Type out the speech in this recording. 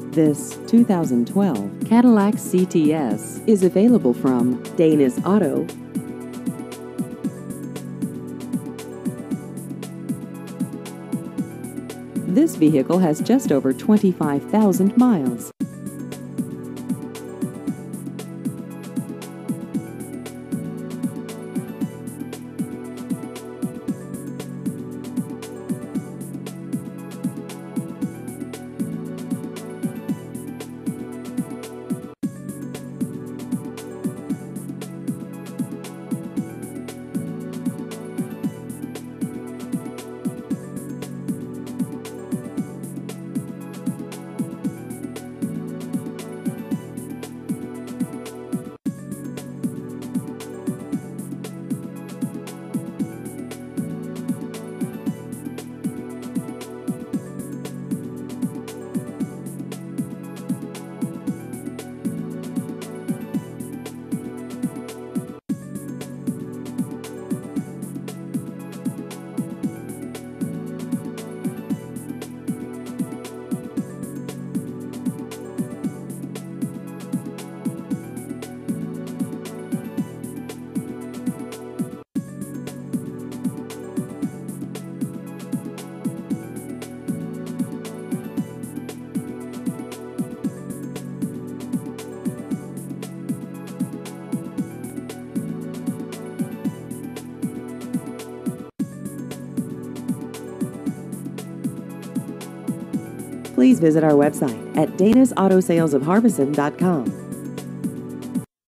This 2012 Cadillac CTS is available from Dana's Auto. This vehicle has just over 25,000 miles. Please visit our website at danasautosalesofharbison.com.